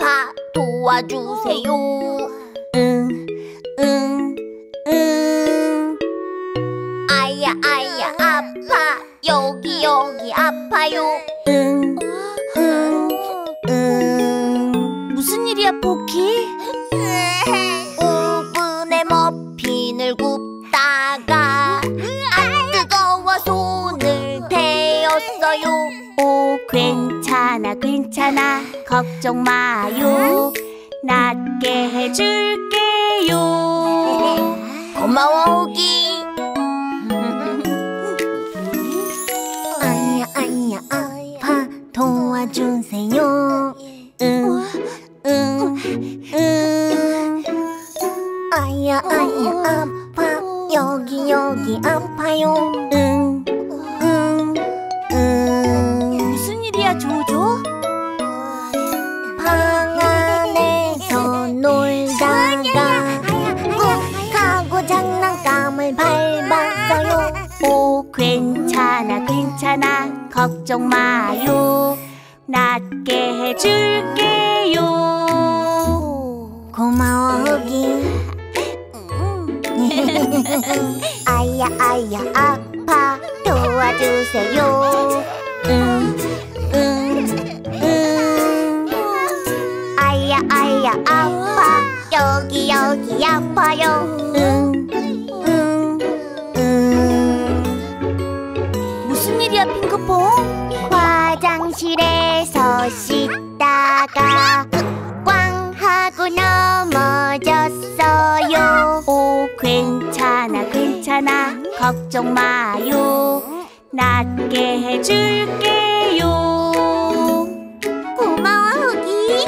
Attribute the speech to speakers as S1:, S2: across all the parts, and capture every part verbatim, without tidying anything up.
S1: 아파 도와주세요. 응, 응, 응. 아야 아야 아파 여기 여기 아파요. 응, 응, 응. 무슨 일이야 포키? 오븐에 머핀을 굽다가 아 뜨거워 손을 데웠어요. 오 괜찮아 괜찮아 걱정 마요. 낫게 해줄게요. 고마워 호기. 아야 아야 아파 도와주세요. 응, 응, 응. 아야 아야 아파 여기 여기 아파요. 응, 응, 응. 무슨 일이야 조조? 방 안에서 놀다가 욱하고 장난감을 밟았어요. 오 괜찮아 괜찮아 걱정 마요. 낫게 해줄게요. 고마워 호기. 아야 아야 아파 도와주세요. 응, 응, 응. 아야 아야 아파 여기 여기 아파요. 응, 응, 응. 무슨 일이야 핑크퐁? 화장실에서 씻다가 꽝 하고 넘어졌어요. 오 괜찮아 괜찮아 걱정 마요. 낫게 해줄게요. 고마워 호기.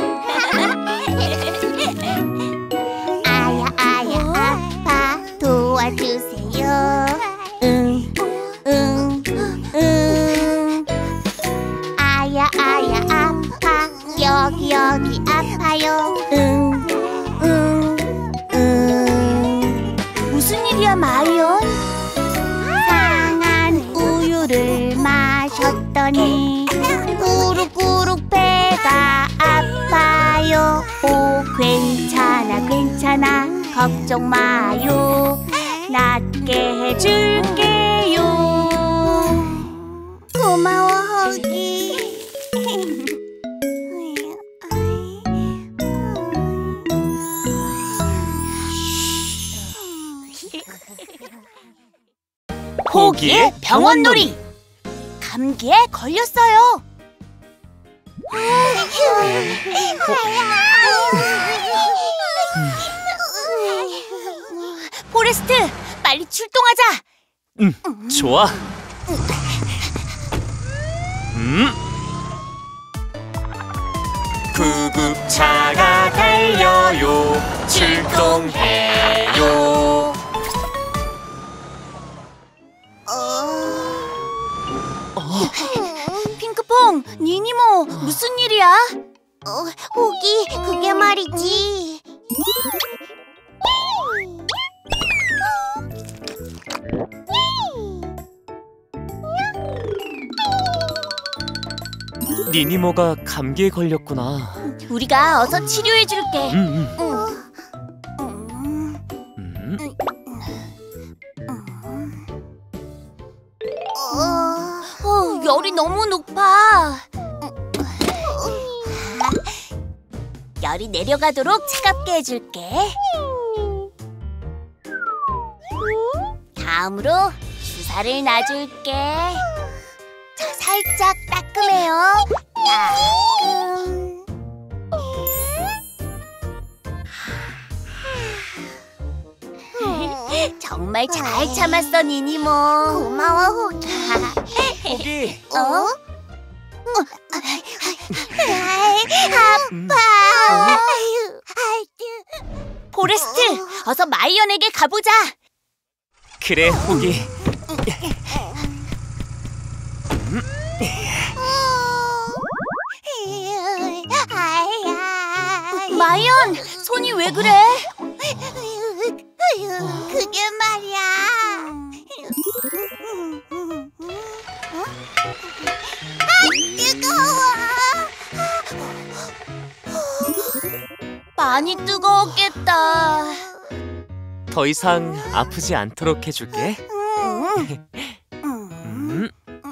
S1: 아야 아야 아파 도와주세요. 응, 응, 응. 아야 아야 아파 여기 여기 아파요. 응, 응, 응. 무슨 일이야 마이언? 상한 우유를 마셨더니 꾸룩꾸룩 배가 아파요. 오 괜찮아 괜찮아 걱정 마요. 낫게 해줄게요. 고마워 호기. 호기의 병원놀이. 감기에 걸렸어요. 포레스트, 빨리 출동하자.
S2: 응, 좋아. 음. 구급차가 달려요. 출동해요.
S1: 핑크퐁, 니니모, 무슨 일이야? 어, 호기, 그게 말이지.
S2: 니니모가 감기에 걸렸구나.
S1: 우리가 어서 치료해줄게.
S2: 음, 음.
S1: 음.
S2: 음.
S1: 어, 열이 너무 높아. 열이 내려가도록 차갑게 해줄게. 다음으로 주사를 놔줄게. 자, 살짝 따끔해요. 따끔. 정말 잘 참았어, 니니모. 고마워, 호기.
S2: 호기.
S1: 어? 아파. 포레스트, 어서 마이언에게 가보자.
S2: 그래, 호기.
S1: 마이언, 손이 왜 그래? 그게 말이야. 아, 뜨거워. 많이 뜨거웠겠다.
S2: 더 이상 아프지 않도록 해줄게. 음,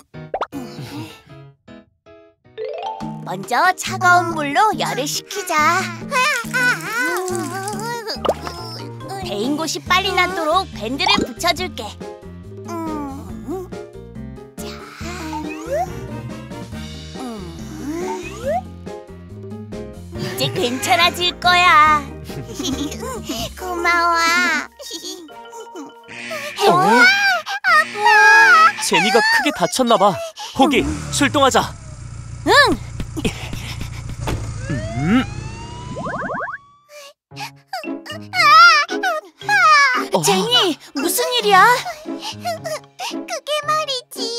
S1: 먼저 차가운 물로 열을 식히자. 베인 곳이 빨리 낫도록 밴드를 붙여줄게. 이제 괜찮아질 거야. 고마워.
S2: 어? 제니가 크게 다쳤나 봐. 호기, 출동하자.
S1: 응.
S2: 음. 어.
S1: 제니, 무슨 일이야? 그게 말이지.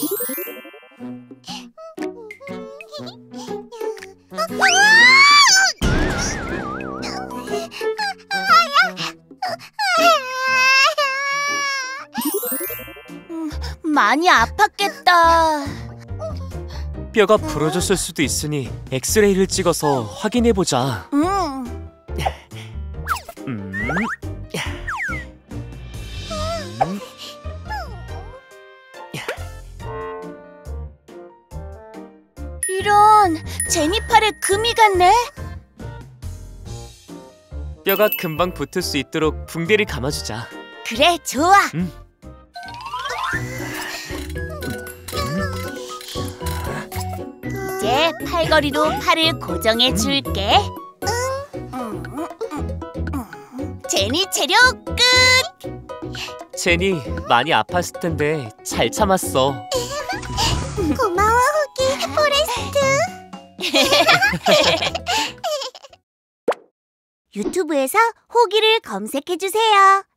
S1: 음, 많이 아팠겠다.
S2: 뼈가 부러졌을 수도 있으니 엑스레이를 찍어서 확인해보자.
S1: 응.
S2: 음. 음.
S1: 이런, 제니 팔에 금이 갔네?
S2: 뼈가 금방 붙을 수 있도록 붕대를 감아주자.
S1: 그래, 좋아.
S2: 음.
S1: 이제 팔걸이로 팔을 고정해 줄게. 제니 체력 끝!
S2: 제니 많이 아팠을 텐데 잘 참았어.
S1: 고마워, 호기, 포레스트. 유튜브에서 호기를 검색해 주세요.